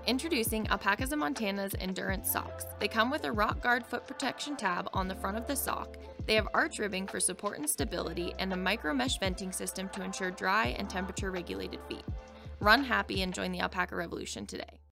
Introducing Alpacas of Montana's Endurance Socks. They come with a rock guard foot protection tab on the front of the sock. They have arch ribbing for support and stability and a micro mesh venting system to ensure dry and temperature regulated feet. Run happy and join the alpaca revolution today.